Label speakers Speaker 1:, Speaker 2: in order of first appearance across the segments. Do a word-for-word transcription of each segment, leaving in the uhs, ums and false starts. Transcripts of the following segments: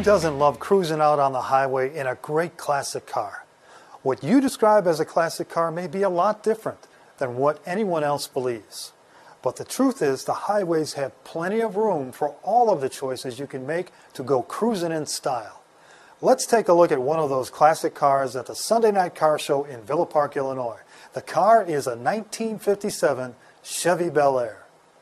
Speaker 1: doesn't love cruising out on the highway in a great classic car? What you describe as a classic car may be a lot different than what anyone else believes. But the truth is, the highways have plenty of room for all of the choices you can make to go cruising in style. Let's take a look at one of those classic cars at the Sunday Night Car Show in Villa Park, Illinois. The car is a nineteen fifty-seven Chevy Bel Air.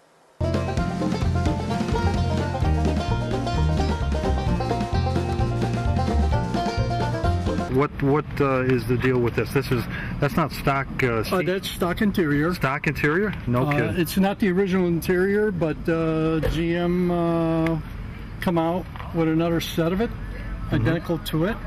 Speaker 2: What what uh, is the deal with this? This is that's not stock. Uh,
Speaker 3: uh, that's stock interior.
Speaker 2: Stock interior? No
Speaker 3: uh,
Speaker 2: kidding.
Speaker 3: It's not the original interior, but uh, G M uh, come out with another set of it, mm-hmm. identical to it.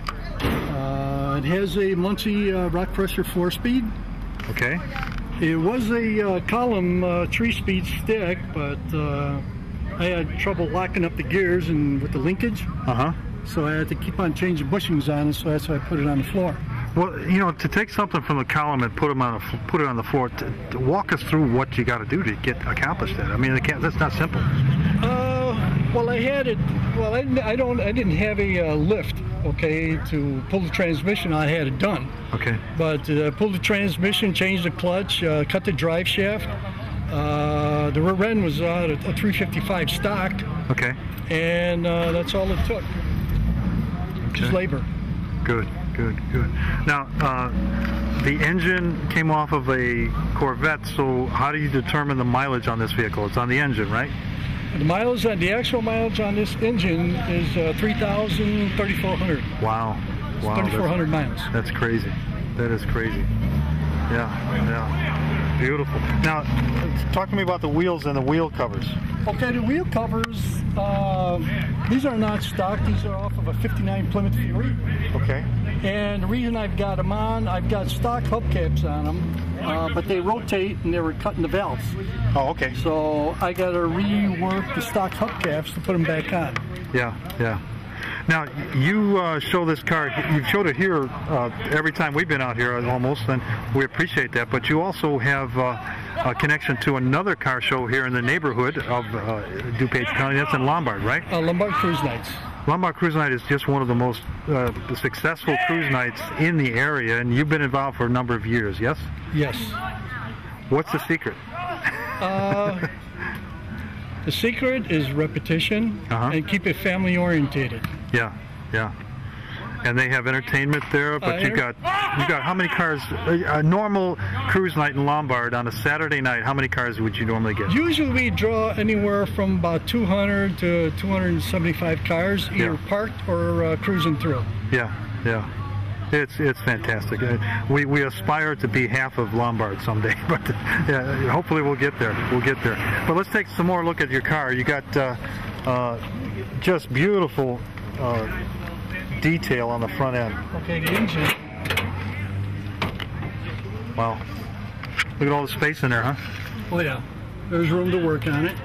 Speaker 3: Uh, it has a Muncie uh, rock pressure four-speed.
Speaker 2: Okay.
Speaker 3: It was a uh, column uh, three-speed stick, but uh, I had trouble locking up the gears and with the linkage.
Speaker 2: Uh huh.
Speaker 3: So I had to keep on changing bushings on it, so that's why I put it on the floor.
Speaker 2: Well, you know, to take something from the column and put them on a, put it on the floor, to, to walk us through what you got to do to get accomplished that. I mean, it can't, that's not simple.
Speaker 3: Uh, well, I had it. Well, I, I don't. I didn't have a uh, lift, okay, to pull the transmission. I had it done.
Speaker 2: Okay.
Speaker 3: But uh, pulled the transmission, changed the clutch, uh, cut the drive shaft. Uh, the rear end was uh, a, a three fifty-five stock.
Speaker 2: Okay.
Speaker 3: And uh, that's all it took. Just
Speaker 2: okay.
Speaker 3: labor.
Speaker 2: Good, good, good. Now, uh, the engine came off of a Corvette, so how do you determine the mileage on this vehicle? It's on the engine, right?
Speaker 3: The mileage, on, the actual mileage on this engine is uh, three thousand thirty-four hundred.
Speaker 2: Wow. Wow.
Speaker 3: thirty-four hundred miles.
Speaker 2: That's crazy. That is crazy. Yeah, yeah. Beautiful. Now, talk to me about the wheels and the wheel covers.
Speaker 3: Okay, the wheel covers, uh, these are not stock. These are off of a fifty-nine Plymouth Fury.
Speaker 2: Okay.
Speaker 3: And the reason I've got them on, I've got stock hubcaps on them, uh, but they rotate and they were cutting the valves.
Speaker 2: Oh, okay.
Speaker 3: So I got to rework the stock hubcaps to put them back on.
Speaker 2: Yeah, yeah. Now, you uh, show this car, you've showed it here uh, every time we've been out here almost, and we appreciate that, but you also have uh, a connection to another car show here in the neighborhood of uh, DuPage County. That's in Lombard, right?
Speaker 3: Uh, Lombard Cruise Nights.
Speaker 2: Lombard Cruise Night is just one of the most uh, successful cruise nights in the area, and you've been involved for a number of years, yes?
Speaker 3: Yes.
Speaker 2: What's the secret?
Speaker 3: Uh, the secret is repetition,
Speaker 2: uh-huh.
Speaker 3: and keep it family orientated.
Speaker 2: Yeah, yeah. And they have entertainment there, but uh, you got you got how many cars? A, a normal cruise night in Lombard on a Saturday night, how many cars would you normally get?
Speaker 3: Usually we draw anywhere from about two hundred to two hundred seventy-five cars, either
Speaker 2: yeah.
Speaker 3: parked or uh, cruising through.
Speaker 2: Yeah, yeah. It's it's fantastic. We we aspire to be half of Lombard someday, but yeah, hopefully we'll get there. We'll get there. But let's take some more look at your car. You got uh, uh, just beautiful uh, detail on the front end.
Speaker 3: Okay, the engine.
Speaker 2: Wow. Look at all the space in there, huh?
Speaker 3: Oh yeah. There's room to work on it.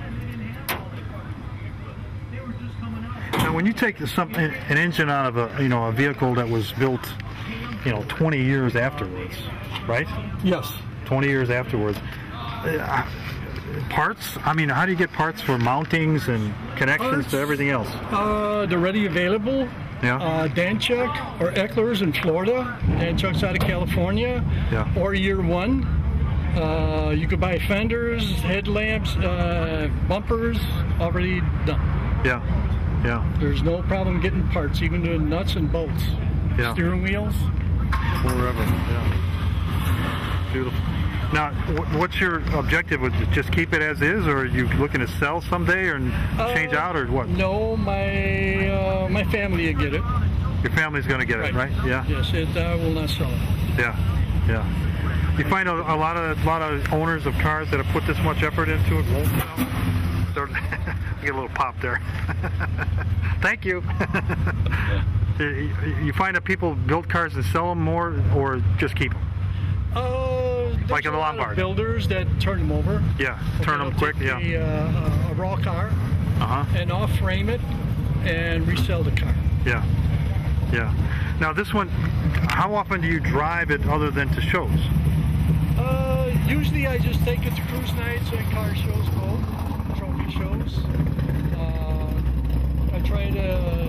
Speaker 2: Now, when you take some an engine out of a you know a vehicle that was built, you know, twenty years afterwards, right?
Speaker 3: Yes.
Speaker 2: twenty years afterwards. Uh, parts? I mean, how do you get parts for mountings and connections parts, to everything else?
Speaker 3: Uh, they're ready available.
Speaker 2: Yeah.
Speaker 3: Uh, Danchuck or Eckler's in Florida. Danchuck's out of California.
Speaker 2: Yeah.
Speaker 3: Or Year One. Uh, you could buy fenders, headlamps, uh, bumpers, already done.
Speaker 2: Yeah. Yeah.
Speaker 3: There's no problem getting parts, even the nuts and bolts.
Speaker 2: Yeah.
Speaker 3: Steering wheels.
Speaker 2: Forever. Yeah. Beautiful. Now, what's your objective? With just keep it as is, or are you looking to sell someday, or change uh, out, or what?
Speaker 3: No, my uh, my family will get it.
Speaker 2: Your family's going to get it, right? right? Yeah.
Speaker 3: Yes, it uh, will not sell it.
Speaker 2: Yeah, yeah. You find a, a lot of a lot of owners of cars that have put this much effort into it won't sell. Get a little pop there. Thank you. You find that people build cars and sell them more, or just keep them?
Speaker 3: Uh,
Speaker 2: like in the Lombard.
Speaker 3: Builders that turn them over.
Speaker 2: Yeah, turn
Speaker 3: okay,
Speaker 2: them quick.
Speaker 3: Take
Speaker 2: Yeah.
Speaker 3: The, uh, a raw car.
Speaker 2: Uh huh.
Speaker 3: And off frame it and resell the car.
Speaker 2: Yeah. Yeah. Now this one, how often do you drive it other than to shows?
Speaker 3: Uh, usually I just take it to cruise nights and car shows, both trophy shows. Uh, I try to keep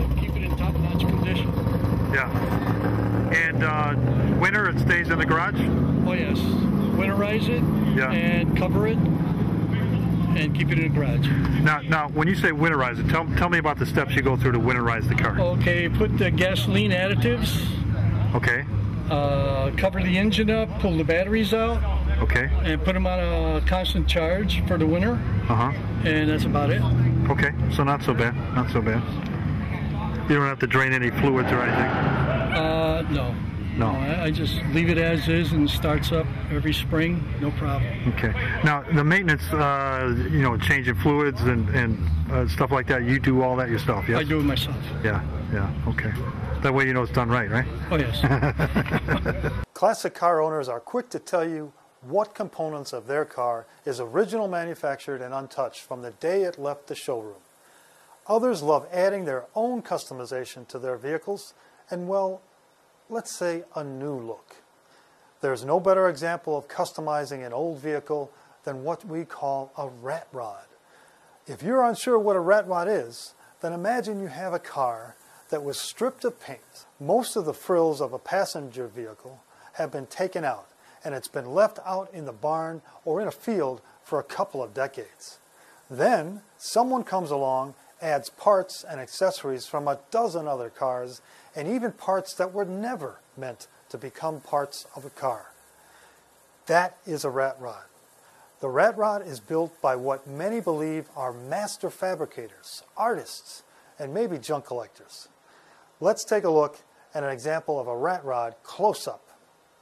Speaker 3: in top-notch condition.
Speaker 2: Yeah. And uh, winter, it stays in the garage?
Speaker 3: Oh yes, winterize it
Speaker 2: Yeah.
Speaker 3: and cover it and keep it in the garage.
Speaker 2: Now, now, when you say winterize it, tell, tell me about the steps you go through to winterize the car.
Speaker 3: Okay, put the gasoline additives,
Speaker 2: Okay.
Speaker 3: uh, cover the engine up, pull the batteries out,
Speaker 2: Okay.
Speaker 3: and put them on a constant charge for the winter,
Speaker 2: Uh-huh.
Speaker 3: and that's about it.
Speaker 2: Okay, so not so bad, not so bad. You don't have to drain any fluids or anything?
Speaker 3: Uh, no.
Speaker 2: No.
Speaker 3: I, I just leave it as is and starts up every spring, no problem.
Speaker 2: Okay. Now, the maintenance, uh, you know, changing fluids and, and uh, stuff like that, you do all that yourself, yes?
Speaker 3: I do it myself.
Speaker 2: Yeah, yeah, okay. That way you know it's done right, right?
Speaker 3: Oh, yes.
Speaker 1: Classic car owners are quick to tell you what components of their car is original manufactured and untouched from the day it left the showroom. Others love adding their own customization to their vehicles and, well, let's say a new look. There's no better example of customizing an old vehicle than what we call a rat rod. If you're unsure what a rat rod is, then imagine you have a car that was stripped of paint. Most of the frills of a passenger vehicle have been taken out, and it's been left out in the barn or in a field for a couple of decades. Then someone comes along, adds parts and accessories from a dozen other cars, and even parts that were never meant to become parts of a car. That is a rat rod. The rat rod is built by what many believe are master fabricators, artists, and maybe junk collectors. Let's take a look at an example of a rat rod close up.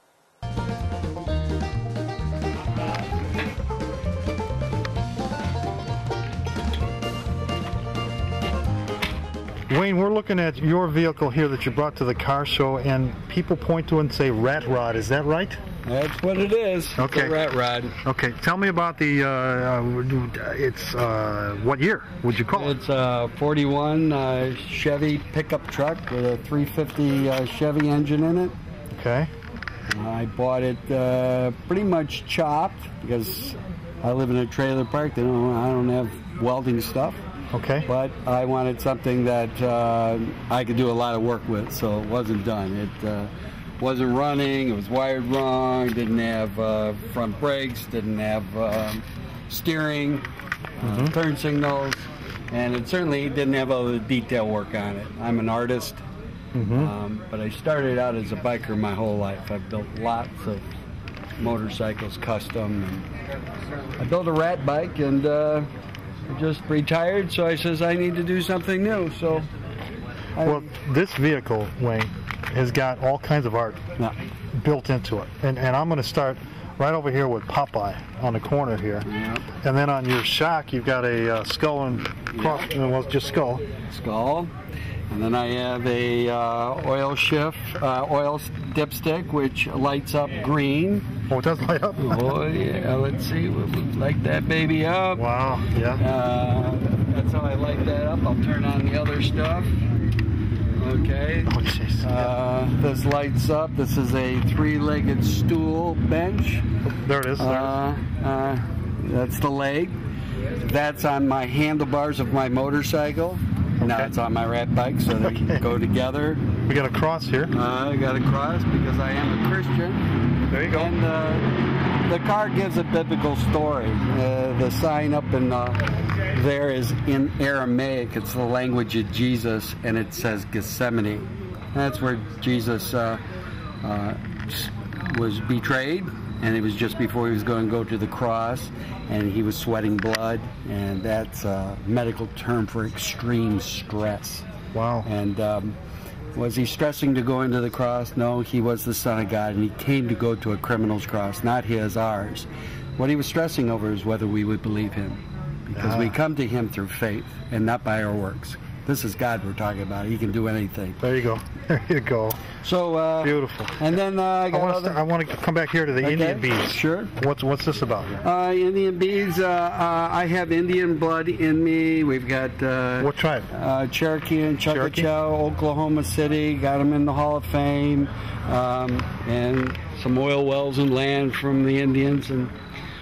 Speaker 2: Wayne, we're looking at your vehicle here that you brought to the car show, and people point to it and say rat rod. Is that right?
Speaker 4: That's what it is.
Speaker 2: Okay.
Speaker 4: It's a rat rod.
Speaker 2: Okay. Tell me about the, uh, uh, it's, uh, what year would you call it?
Speaker 4: It's a forty-one uh, Chevy pickup truck with a three fifty uh, Chevy engine in it.
Speaker 2: Okay.
Speaker 4: I bought it uh, pretty much chopped because I live in a trailer park. They don't, I don't have welding stuff.
Speaker 2: Okay.
Speaker 4: But I wanted something that uh, I could do a lot of work with, so it wasn't done. It uh, wasn't running, it was wired wrong, didn't have uh, front brakes, didn't have uh, steering,
Speaker 2: mm-hmm.
Speaker 4: uh, turn signals, and it certainly didn't have all the detail work on it. I'm an artist,
Speaker 2: mm-hmm.
Speaker 4: um, but I started out as a biker my whole life. I've built lots of motorcycles custom, and I built a rat bike, and uh, I just retired, so I says I need to do something new. So, I,
Speaker 2: well, this vehicle, Wayne, has got all kinds of art
Speaker 4: yeah.
Speaker 2: built into it, and and I'm going to start right over here with Popeye on the corner here,
Speaker 4: yeah.
Speaker 2: and then on your shock you've got a uh, skull and cross,
Speaker 4: Yeah.
Speaker 2: well, just skull.
Speaker 4: skull, and then I have a uh, oil shift, uh, oil dipstick, which lights up green.
Speaker 2: Oh, it does light up.
Speaker 4: Oh yeah, let's see, we'll light that baby up.
Speaker 2: Wow, yeah.
Speaker 4: Uh, that's how I light that up. I'll turn on the other stuff. Okay.
Speaker 2: Oh, jeez.
Speaker 4: Uh, this lights up. This is a three-legged stool bench.
Speaker 2: There it is. There
Speaker 4: Uh, uh, that's the leg. That's on my handlebars of my motorcycle. Now it's on my rat bike, so they
Speaker 2: Okay.
Speaker 4: go together.
Speaker 2: we got a cross here.
Speaker 4: Uh, I got a cross because I am a Christian.
Speaker 2: There you go.
Speaker 4: And uh, the car gives a biblical story. Uh, the sign up in uh, there is in Aramaic. It's the language of Jesus, and it says Gethsemane. That's where Jesus uh, uh, was betrayed, and it was just before he was going to go to the cross, and he was sweating blood, and that's a medical term for extreme stress.
Speaker 2: Wow.
Speaker 4: And um, was he stressing to go into the cross? No, he was the Son of God, and he came to go to a criminal's cross, not his, ours. What he was stressing over is whether we would believe him, because
Speaker 2: Ah.
Speaker 4: we come to him through faith and not by our works. This is God we're talking about. He can do anything.
Speaker 2: There you go. There you go.
Speaker 4: So uh,
Speaker 2: Beautiful.
Speaker 4: And then uh, I
Speaker 2: I
Speaker 4: got
Speaker 2: want,
Speaker 4: other-
Speaker 2: to, I want to come back here to the
Speaker 4: Okay,
Speaker 2: Indian beads.
Speaker 4: Sure.
Speaker 2: What's what's this about?
Speaker 4: Uh, Indian beads. Uh, uh, I have Indian blood in me. We've got uh,
Speaker 2: What tribe?
Speaker 4: uh, Cherokee and
Speaker 2: Cherokee?
Speaker 4: Choctaw, Oklahoma City. Got them in the Hall of Fame, um, and some oil wells and land from the Indians. And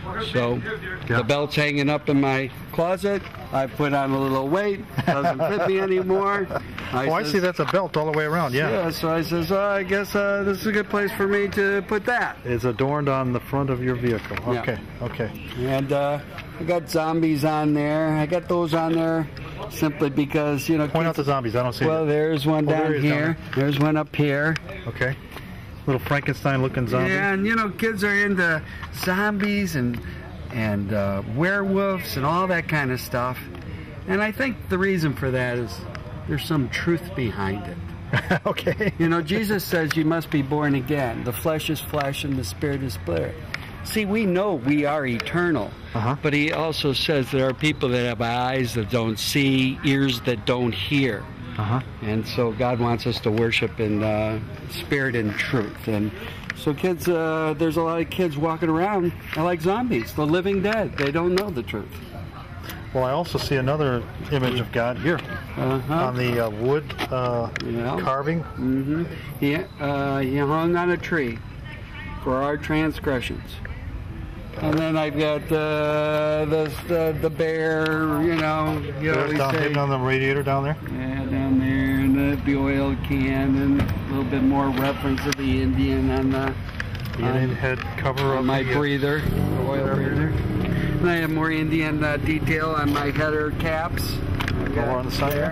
Speaker 4: So
Speaker 2: Yeah.
Speaker 4: the belt's hanging up in my closet. I put on a little weight. Doesn't fit me anymore. I
Speaker 2: Oh, I
Speaker 4: says,
Speaker 2: see that's a belt all the way around, yeah.
Speaker 4: Yeah, so I says, oh, I guess uh, this is a good place for me to put that.
Speaker 2: It's adorned on the front of your vehicle.
Speaker 4: Yeah.
Speaker 2: Okay, okay.
Speaker 4: And uh, I got zombies on there. I got those on there simply because, you know.
Speaker 2: Point out the zombies, I don't see
Speaker 4: Well,
Speaker 2: it.
Speaker 4: there's one
Speaker 2: Oh, there
Speaker 4: down
Speaker 2: he is down
Speaker 4: here. There's one up here.
Speaker 2: Okay. Little Frankenstein-looking zombie.
Speaker 4: Yeah, and you know, kids are into zombies and and uh, werewolves and all that kind of stuff. And I think the reason for that is there's some truth behind it.
Speaker 2: Okay.
Speaker 4: You know, Jesus says you must be born again. The flesh is flesh and the spirit is spirit. See, we know we are eternal,
Speaker 2: Uh-huh.
Speaker 4: but he also says there are people that have eyes that don't see, ears that don't hear.
Speaker 2: Uh-huh.
Speaker 4: And so God wants us to worship in uh, spirit and truth. And so kids, uh, there's a lot of kids walking around like zombies, the living dead. They don't know the truth.
Speaker 2: Well, I also see another image of God here
Speaker 4: Uh-huh.
Speaker 2: on the uh, wood uh,
Speaker 4: Yeah.
Speaker 2: carving.
Speaker 4: Mm-hmm. He, uh, he hung on a tree for our transgressions. And then I've got uh, the, the the bear, you know. You
Speaker 2: There's
Speaker 4: always
Speaker 2: down,
Speaker 4: say,
Speaker 2: hidden on the radiator down there.
Speaker 4: yeah, down there, and the, the oil can, and a little bit more reference of the Indian on the
Speaker 2: The Indian head cover
Speaker 4: on
Speaker 2: of
Speaker 4: my
Speaker 2: the, uh,
Speaker 4: breather, oil breather. And I have more Indian uh, detail on my header caps.
Speaker 2: Over on the side there.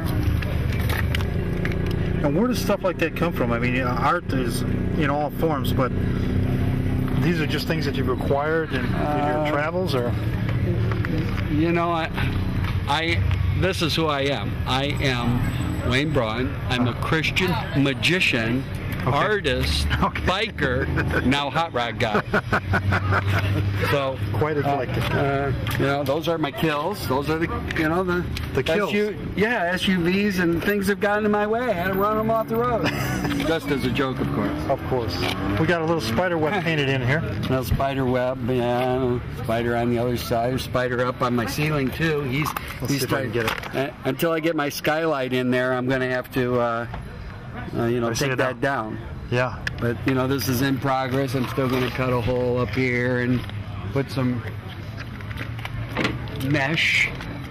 Speaker 2: And where does stuff like that come from? I mean, you know, art is in all forms, but these are just things that you've acquired in, in
Speaker 4: Uh,
Speaker 2: your travels, or
Speaker 4: You know, I, I, this is who I am. I am Wayne Braun. I'm a Christian magician, artist, biker, now hot rod guy. So
Speaker 2: quite eclectic.
Speaker 4: Uh, you know, those are my kills. Those are the, you know, the
Speaker 2: The kills.
Speaker 4: S U, yeah, S U Vs and things have gotten in my way. I had to run them off the road. Just as a joke, of course.
Speaker 2: Of course. We got a little spider web painted in here.
Speaker 4: No spider web, yeah. Spider on the other side. Spider up on my ceiling too. He's
Speaker 2: Let's
Speaker 4: he's
Speaker 2: see if I can get it.
Speaker 4: Uh, until I get my skylight in there, I'm going to have to, uh, uh, you know,
Speaker 2: I see
Speaker 4: take
Speaker 2: it
Speaker 4: that down.
Speaker 2: Yeah.
Speaker 4: But you know, this is in progress. I'm still going to cut a hole up here and put some mesh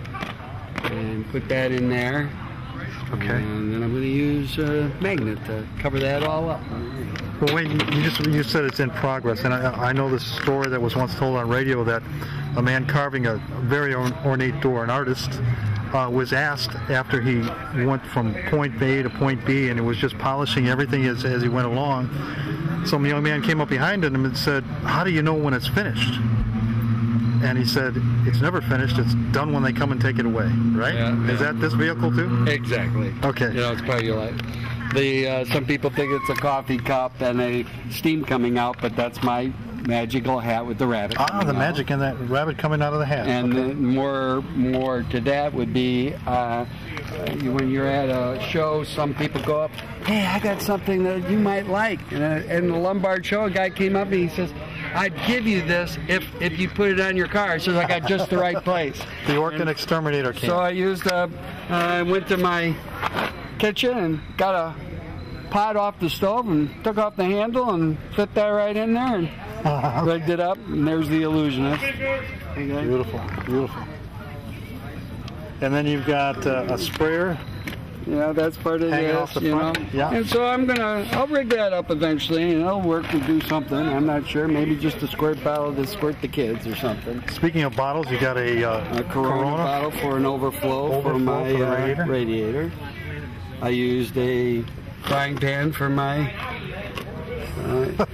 Speaker 4: and put that in there.
Speaker 2: Okay.
Speaker 4: And then I'm going to use a magnet to cover that all up.
Speaker 2: Well, Wayne, you just you said it's in progress, and I, I know this story that was once told on radio that a man carving a very ornate door, an artist, uh, was asked after he went from point A to point B, and it was just polishing everything as, as he went along. Some young man came up behind him and said, "How do you know when it's finished?" And he said, "It's never finished. It's done when they come and take it away." Right?
Speaker 4: Yeah,
Speaker 2: Is
Speaker 4: yeah.
Speaker 2: that this vehicle too?
Speaker 4: Exactly.
Speaker 2: Okay.
Speaker 4: You know, it's part of your life. The uh, some people think it's a coffee cup and a steam coming out, but that's my magical hat with the rabbit.
Speaker 2: Ah,
Speaker 4: coming
Speaker 2: the
Speaker 4: out.
Speaker 2: magic in that rabbit coming out of the hat.
Speaker 4: And
Speaker 2: Okay.
Speaker 4: the more more to that would be uh, you- when you're at a show, some people go up, "Hey, I got something that you might like." And uh, in the Lombard show, a guy came up and he says, "I'd give you this if if you put it on your car." He says, "I got just the right place."
Speaker 2: The Orkin Exterminator came.
Speaker 4: So I used, uh, I went to my kitchen and got a pot off the stove and took off the handle and fit that right in there and
Speaker 2: Uh-huh.
Speaker 4: rigged it up. And there's the illusionist. Okay.
Speaker 2: Beautiful, beautiful. And then you've got uh, a sprayer.
Speaker 4: Yeah, that's part of
Speaker 2: Hanging
Speaker 4: this,
Speaker 2: off the
Speaker 4: you
Speaker 2: front,
Speaker 4: know.
Speaker 2: yeah.
Speaker 4: And so I'm gonna, I'll rig that up eventually, and it'll work to do something. I'm not sure. Maybe just a squirt bottle to squirt the kids or something.
Speaker 2: Speaking of bottles, you got a, uh,
Speaker 4: A Corona, bottle for an overflow, for
Speaker 2: Overflow
Speaker 4: my
Speaker 2: for the
Speaker 4: uh,
Speaker 2: radiator?
Speaker 4: radiator. I used a frying pan for my uh,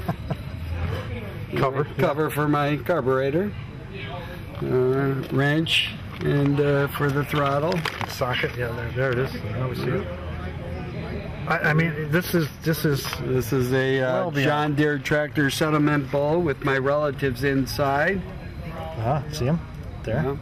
Speaker 2: cover.
Speaker 4: cover for my carburetor, uh, wrench, and uh, for the throttle.
Speaker 2: Socket. Yeah, there, there it is. Now we see it. I, I mean, this is this is
Speaker 4: This is a uh,
Speaker 2: Well beyond.
Speaker 4: John Deere tractor settlement bowl with my relatives inside.
Speaker 2: uh, see him there,
Speaker 4: Yeah.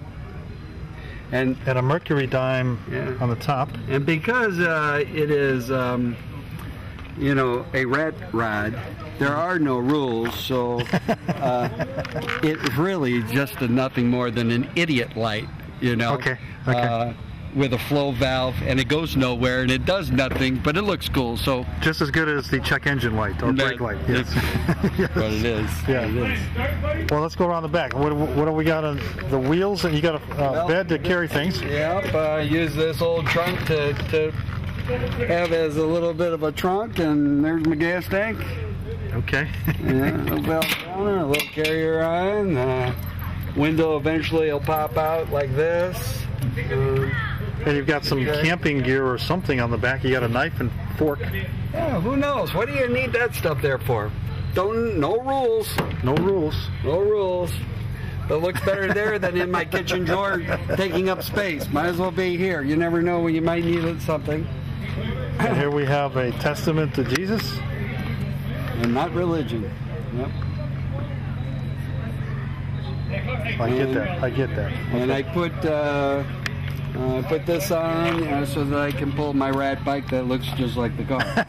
Speaker 4: And
Speaker 2: and a mercury dime
Speaker 4: Yeah.
Speaker 2: on the top.
Speaker 4: and because uh, it is, um, you know, a rat rod, there are no rules, so uh, it really just a nothing more than an idiot light, you know.
Speaker 2: Okay, okay.
Speaker 4: Uh, with a flow valve, and it goes nowhere, and it does nothing, but it looks cool. So
Speaker 2: just as good as the check engine light or brake light. Yes.
Speaker 4: Yes. But it is.
Speaker 2: Yeah.
Speaker 4: It is.
Speaker 2: Well, let's go around the back. What, what do we got on the wheels? And you got a uh,
Speaker 4: well,
Speaker 2: bed to carry things.
Speaker 4: Yep. I uh, use this old trunk to, to have as a little bit of a trunk, and there's my gas tank.
Speaker 2: Okay.
Speaker 4: Yeah, a little belt counter, a little carrier on. Uh, window eventually will pop out like this. Uh,
Speaker 2: and you've got some okay. camping gear or something on the back. You got a knife and fork.
Speaker 4: Yeah, who knows? What do you need that stuff there for? Don't. No rules.
Speaker 2: No rules.
Speaker 4: No rules. It looks better there than in my kitchen drawer taking up space. Might as well be here. You never know when you might need something.
Speaker 2: And here we have a testament to Jesus.
Speaker 4: And not religion. Yep.
Speaker 2: I get that. I get that. Okay.
Speaker 4: And I put uh, uh, put this on uh, so that I can pull my rat bike that looks just like the car.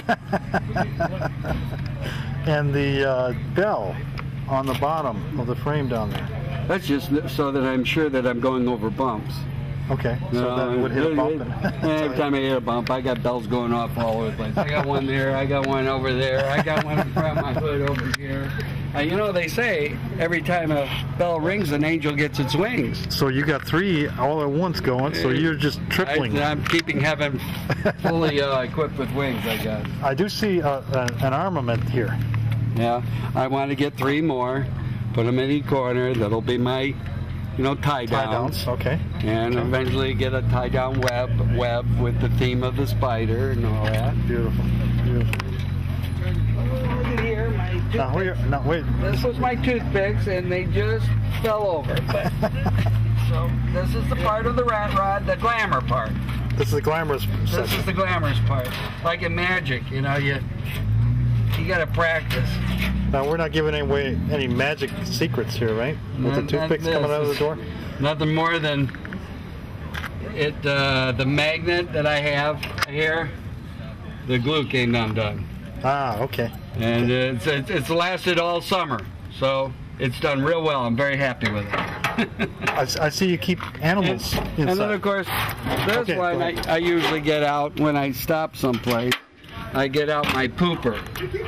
Speaker 2: And the uh, bell on the bottom of the frame down there.
Speaker 4: That's just so that I'm sure that I'm going over bumps.
Speaker 2: Okay, so
Speaker 4: uh,
Speaker 2: that would hit a bump.
Speaker 4: Every time I hit a bump, I got bells going off all over the place. I got one there, I got one over there, I got one in front of my hood over here. Uh, you know, they say every time a bell rings, an angel gets its wings.
Speaker 2: So you got three all at once going, so you're just tripling.
Speaker 4: I, I'm keeping heaven fully uh, equipped with wings, I guess.
Speaker 2: I do see uh, an armament here.
Speaker 4: Yeah, I want to get three more, put them in each corner. That'll be my, you know, tie downs.
Speaker 2: Tie downs, okay.
Speaker 4: And
Speaker 2: okay.
Speaker 4: eventually get a tie down web, web with the theme of the spider and all that.
Speaker 2: Beautiful, beautiful.
Speaker 4: Look at here, my toothpicks.
Speaker 2: Now, where, now, wait.
Speaker 4: This was my toothpicks, and they just fell over. But, so this is the part of the rat rod, the glamour part.
Speaker 2: This is the glamorous
Speaker 4: This
Speaker 2: section.
Speaker 4: is the glamorous part. Like in magic, you know, you you got to practice.
Speaker 2: Now, we're not giving away any magic secrets here, right? With the toothpicks coming out of the door?
Speaker 4: Nothing more than it. Uh, the magnet that I have here, the glue came undone.
Speaker 2: Ah, okay.
Speaker 4: And okay. It's, it's it's lasted all summer, so it's done real well. I'm very happy with it.
Speaker 2: I, I see you keep animals
Speaker 4: and,
Speaker 2: inside.
Speaker 4: And then, of course, this
Speaker 2: okay,
Speaker 4: one I, I usually get out when I stop someplace. I get out my pooper.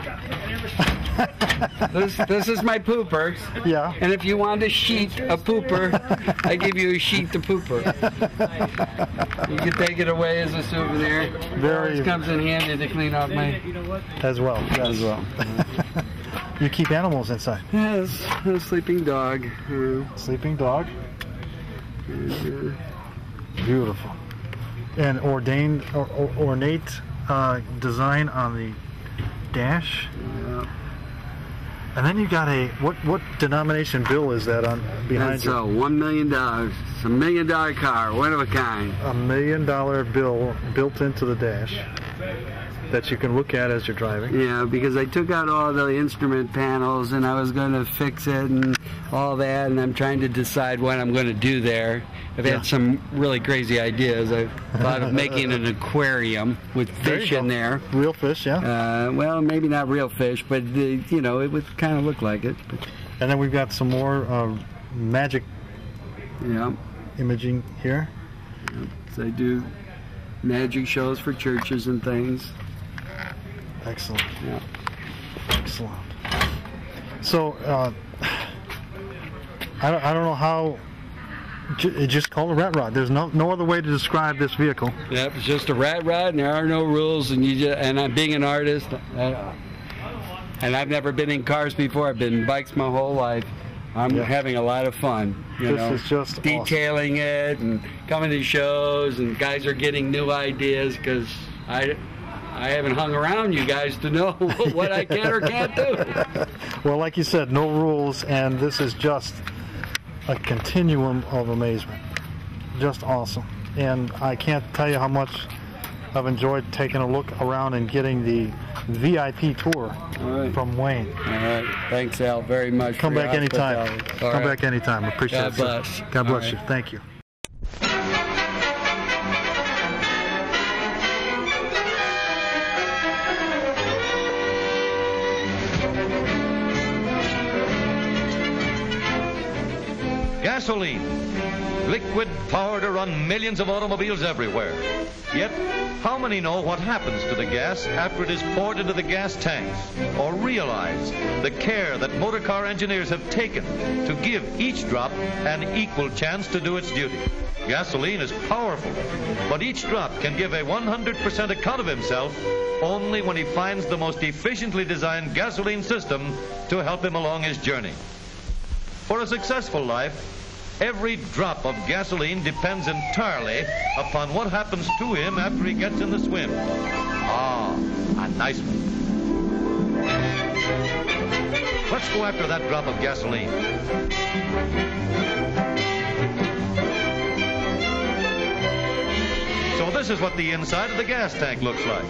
Speaker 4: this this is my pooper.
Speaker 2: Yeah.
Speaker 4: And if you want a sheet of pooper, I give you a sheet of pooper. You can take it away as a souvenir.
Speaker 2: Very.
Speaker 4: This comes in handy to clean out my.
Speaker 2: As well. Yes.
Speaker 4: As well.
Speaker 2: You keep animals inside.
Speaker 4: Yes, a sleeping dog.
Speaker 2: Sleeping dog.
Speaker 4: Mm-hmm.
Speaker 2: Beautiful. And ordained, or, or, ornate uh, design on the dash.
Speaker 4: Yeah.
Speaker 2: And then you got a what? What denomination bill is that on behind
Speaker 4: That's
Speaker 2: you?
Speaker 4: So one million dollars. It's a million dollar car, one of a kind.
Speaker 2: A million dollar bill built into the dash that you can look at as you're driving.
Speaker 4: Yeah, because I took out all the instrument panels and I was going to fix it and all that, and I'm trying to decide what I'm going to do there. I've
Speaker 2: yeah.
Speaker 4: had some really crazy ideas. I thought of making an aquarium with fish
Speaker 2: there
Speaker 4: in there.
Speaker 2: Real fish, yeah.
Speaker 4: Uh, well, maybe not real fish, but uh, you know, it would kind of look like it. But,
Speaker 2: and then we've got some more uh, magic
Speaker 4: yeah.
Speaker 2: imaging here.
Speaker 4: Yeah. So I do magic shows for churches and things.
Speaker 2: Excellent.
Speaker 4: Yeah.
Speaker 2: Excellent. So, uh, I don't, I don't know how. It's just called a rat rod. There's no no other way to describe this vehicle.
Speaker 4: Yep, it's just a rat rod, and there are no rules. And you just, and I'm being an artist, uh, and I've never been in cars before. I've been in bikes my whole life. I'm yeah. having a lot of fun. You
Speaker 2: this
Speaker 4: know,
Speaker 2: is just
Speaker 4: detailing
Speaker 2: awesome.
Speaker 4: it and coming to shows, and guys are getting new ideas because I. I haven't hung around you guys to know what I can or can't do.
Speaker 2: Well, like you said, no rules, and this is just a continuum of amazement. Just awesome. And I can't tell you how much I've enjoyed taking a look around and getting the V I P tour
Speaker 4: right.
Speaker 2: from Wayne.
Speaker 4: All right. Thanks, Al, very much.
Speaker 2: Come back anytime. Come right. back anytime. I appreciate
Speaker 4: God
Speaker 2: it.
Speaker 4: Bless.
Speaker 2: God bless
Speaker 4: All
Speaker 2: you.
Speaker 4: right.
Speaker 2: Thank you.
Speaker 5: Gasoline, liquid power to run millions of automobiles everywhere. Yet, how many know what happens to the gas after it is poured into the gas tanks, or realize the care that motor car engineers have taken to give each drop an equal chance to do its duty? Gasoline is powerful, but each drop can give a one hundred percent account of himself only when he finds the most efficiently designed gasoline system to help him along his journey. For a successful life, every drop of gasoline depends entirely upon what happens to him after he gets in the swim. Ah, a nice one. Let's go after that drop of gasoline. So this is what the inside of the gas tank looks like.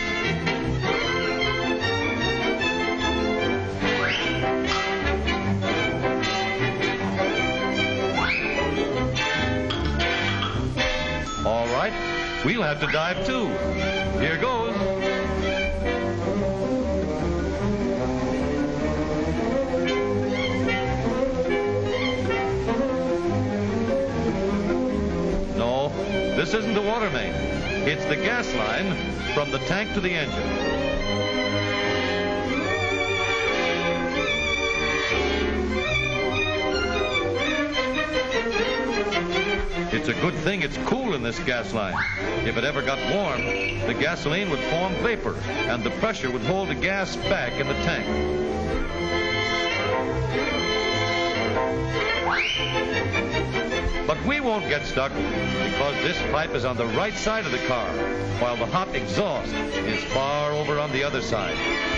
Speaker 5: All right, we'll have to dive too. Here goes. No, this isn't the water main. It's the gas line from the tank to the engine. It's a good thing it's cool in this gas line. If it ever got warm, the gasoline would form vapor, and the pressure would hold the gas back in the tank. But we won't get stuck because this pipe is on the right side of the car, while the hot exhaust is far over on the other side.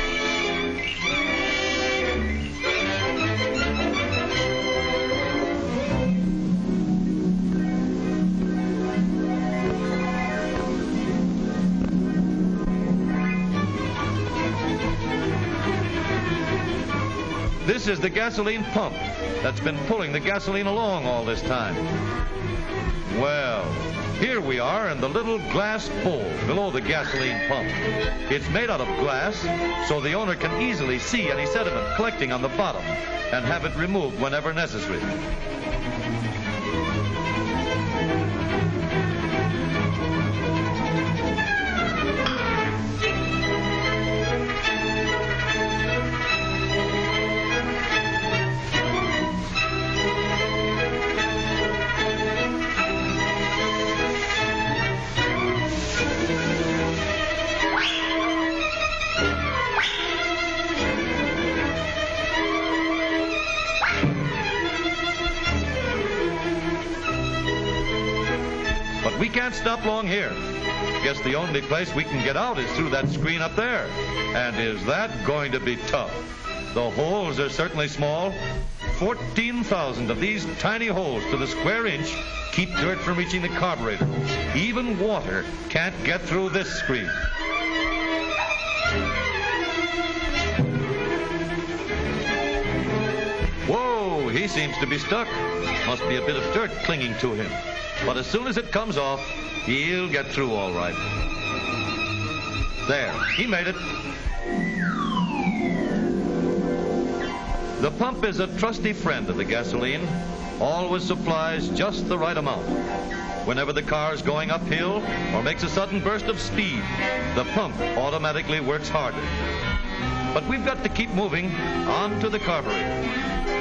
Speaker 5: This is the gasoline pump that's been pulling the gasoline along all this time. Well, here we are in the little glass bowl below the gasoline pump. It's made out of glass, so the owner can easily see any sediment collecting on the bottom and have it removed whenever necessary. We can't stop long here. Guess the only place we can get out is through that screen up there. And is that going to be tough? The holes are certainly small. fourteen thousand of these tiny holes to the square inch keep dirt from reaching the carburetor. Even water can't get through this screen. Whoa, he seems to be stuck. Must be a bit of dirt clinging to him. But as soon as it comes off, he'll get through all right. There, he made it. The pump is a trusty friend of the gasoline. Always supplies just the right amount. Whenever the car's going uphill or makes a sudden burst of speed, the pump automatically works harder. But we've got to keep moving on to the carburetor.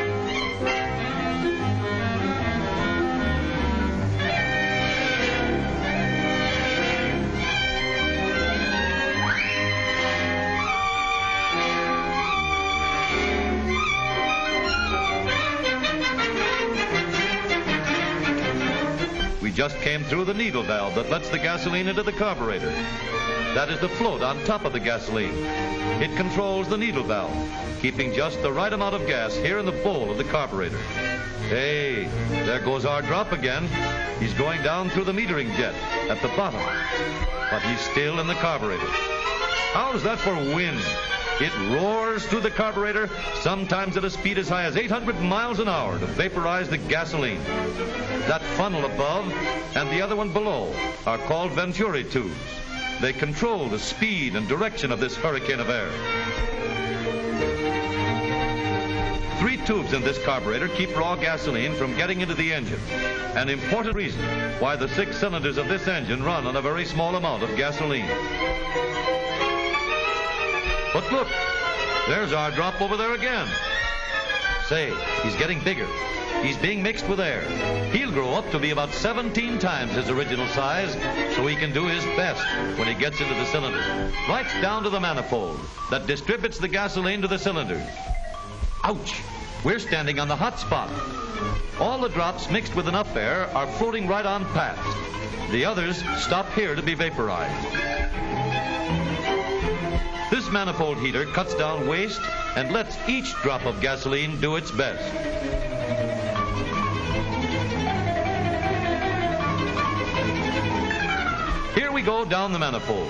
Speaker 5: Just came through the needle valve that lets the gasoline into the carburetor. That is the float on top of the gasoline. It controls the needle valve, keeping just the right amount of gas here in the bowl of the carburetor. Hey, there goes our drop again. He's going down through the metering jet at the bottom, but he's still in the carburetor. How's that for wind? It roars through the carburetor, sometimes at a speed as high as eight hundred miles an hour to vaporize the gasoline. That funnel above and the other one below are called Venturi tubes. They control the speed and direction of this hurricane of air. Three tubes in this carburetor keep raw gasoline from getting into the engine. An important reason why the six cylinders of this engine run on a very small amount of gasoline. But look, there's our drop over there again. Say, he's getting bigger. He's being mixed with air. He'll grow up to be about seventeen times his original size, so he can do his best when he gets into the cylinder, right down to the manifold that distributes the gasoline to the cylinders. Ouch! We're standing on the hot spot. All the drops mixed with enough air are floating right on past. The others stop here to be vaporized. This manifold heater cuts down waste and lets each drop of gasoline do its best. Here we go down the manifold.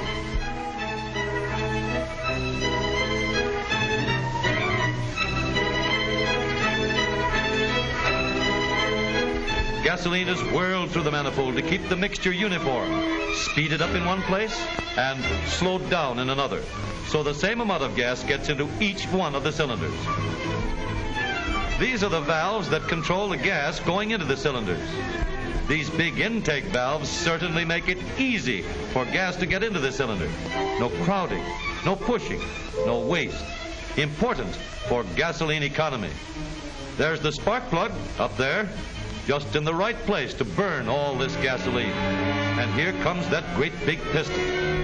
Speaker 5: Gasoline is whirled through the manifold to keep the mixture uniform, speeded up in one place and slowed down in another, so the same amount of gas gets into each one of the cylinders. These are the valves that control the gas going into the cylinders. These big intake valves certainly make it easy for gas to get into the cylinder. No crowding, no pushing, no waste. Important for gasoline economy. There's the spark plug up there, just in the right place to burn all this gasoline. And here comes that great big piston.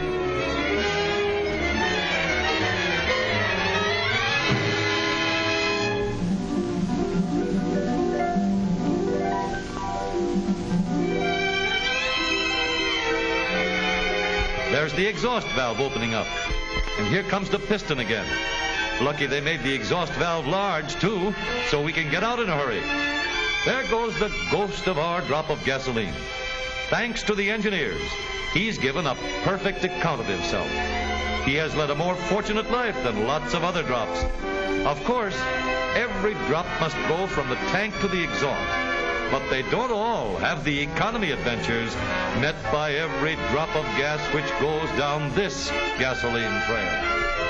Speaker 5: There's the exhaust valve opening up. And here comes the piston again. Lucky they made the exhaust valve large, too, so we can get out in a hurry. There goes the ghost of our drop of gasoline. Thanks to the engineers, he's given a perfect account of himself. He has led a more fortunate life than lots of other drops. Of course, every drop must go from the tank to the exhaust. But they don't all have the economy adventures met by every drop of gas which goes down this gasoline trail.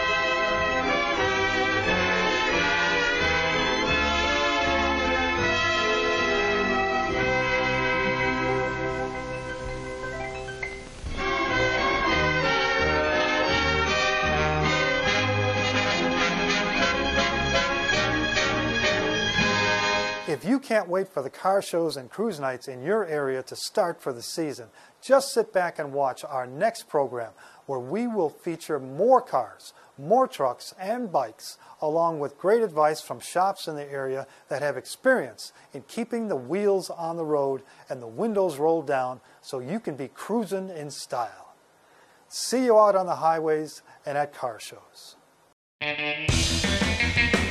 Speaker 1: If you can't wait for the car shows and cruise nights in your area to start for the season, just sit back and watch our next program where we will feature more cars, more trucks and bikes, along with great advice from shops in the area that have experience in keeping the wheels on the road and the windows rolled down so you can be cruising in style. See you out on the highways and at car shows.